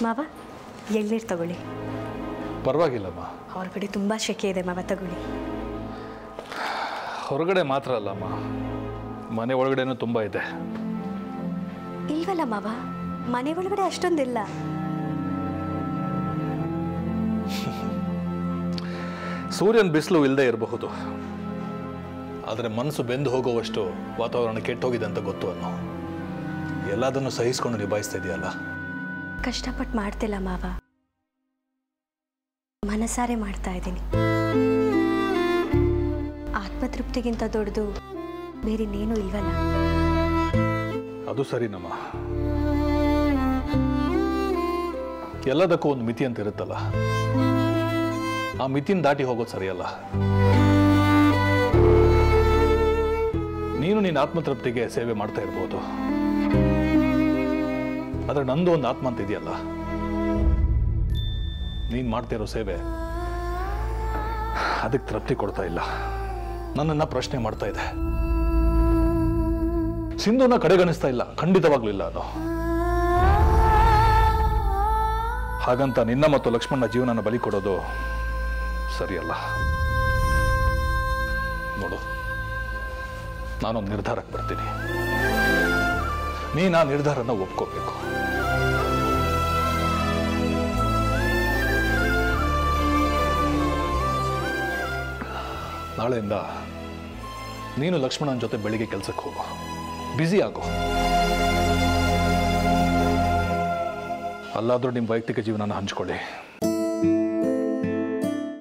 ಮಾವ ಎಳ್ನೀರು ತಗೊಳ್ಳಿ. ಪರವಾಗಿಲ್ಲಮ್ಮ. ಹೊರಗಡೆ ತುಂಬ ಶೆಕೆ ಇದೆ ಮಾವ, ತಗೊಳ್ಳಿ. ಹೊರಗಡೆ ಮಾತ್ರ ಅಲ್ಲಮ್ಮ, ಮನೆ ಒಳಗಡೆನೂ ತುಂಬ ಇದೆ. ಇಲ್ವಲ್ಲ ಮಾವ, ಮನೆ ಒಳಗಡೆ ಅಷ್ಟೊಂದಿಲ್ಲ. ಸೂರ್ಯನ ಬಿಸಿಲು ಇಲ್ಲದೆ ಇರಬಹುದು, ಆದರೆ ಮನಸ್ಸು ಬೆಂದು ಹೋಗುವಷ್ಟು ವಾತಾವರಣ ಕೆಟ್ಟೋಗಿದೆ ಅಂತ ಗೊತ್ತು ಅನ್ನೋ. ಎಲ್ಲದನ್ನು ಸಹಿಸ್ಕೊಂಡು ನಿಭಾಯಿಸ್ತಾ ಇದೆಯಲ್ಲ. ಕಷ್ಟಪಟ್ಟು ಮಾಡ್ತಿಲ್ಲ ಮಾವ, ಮನಸಾರೆ ಮಾಡ್ತಾ ಇದ್ದೀನಿ. ಆತ್ಮತೃಪ್ತಿಗಿಂತ ದೊಡ್ಡದು ಬೇರೆನೇನೂ ಇಲ್ವಲ್ಲ. ಅದು ಸರಿನಮ್ಮ, ಎಲ್ಲದಕ್ಕೂ ಒಂದು ಮಿತಿ ಅಂತ ಇರುತ್ತಲ್ಲ, ಆ ಮಿತಿನ ದಾಟಿ ಹೋಗೋದು ಸರಿಯಲ್ಲ. ನೀನು ನಿನ್ನ ಆತ್ಮತೃಪ್ತಿಗೆ ಸೇವೆ ಮಾಡ್ತಾ ಇರ್ಬೋದು, ಆದರೆ ನಂದು ಒಂದು ಆತ್ಮ ಅಂತ ಇದೆಯಲ್ಲ, ನೀನು ಮಾಡ್ತಿರೋ ಸೇವೆ ಅದಕ್ಕೆ ತೃಪ್ತಿ ಕೊಡ್ತಾ ಇಲ್ಲ, ನನ್ನನ್ನು ಪ್ರಶ್ನೆ ಮಾಡ್ತಾ ಇದೆ. ಸಿಂಧುನ ಕಡೆಗಣಿಸ್ತಾ ಇಲ್ಲ, ಖಂಡಿತವಾಗ್ಲೂ ಇಲ್ಲ ಅದು. ಹಾಗಂತ ನಿನ್ನ ಮತ್ತು ಲಕ್ಷ್ಮಣ ಜೀವನನ ಬಲಿ ಕೊಡೋದು ಸರಿಯಲ್ಲ. ನೋಡು, ನಾನೊಂದು ನಿರ್ಧಾರಕ್ಕೆ ಬರ್ತೀನಿ, ನೀನು ಆ ನಿರ್ಧಾರನ ಒಪ್ಕೋಬೇಕು. ನಾಳೆಯಿಂದ ನೀನು ಲಕ್ಷ್ಮಣನ ಜೊತೆ ಬೆಳಿಗ್ಗೆ ಕೆಲಸಕ್ಕೆ ಹೋಗು, ಬ್ಯುಸಿ ಆಗು. ಅಲ್ಲಾದರೂ ನಿಮ್ಮ ವೈಯಕ್ತಿಕ ಜೀವನನ ಹಂಚ್ಕೊಳ್ಳಿ.